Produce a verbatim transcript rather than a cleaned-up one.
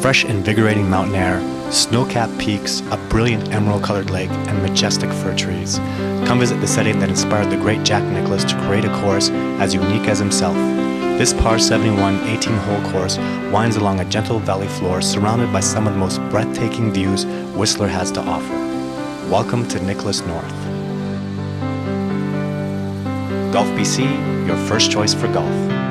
fresh, invigorating mountain air, snow-capped peaks, a brilliant emerald-colored lake, and majestic fir trees. Come visit the setting that inspired the great Jack Nicklaus to create a course as unique as himself. This par seventy-one eighteen-hole course winds along a gentle valley floor surrounded by some of the most breathtaking views Whistler has to offer. Welcome to Nicklaus North. Golf B C, your first choice for golf.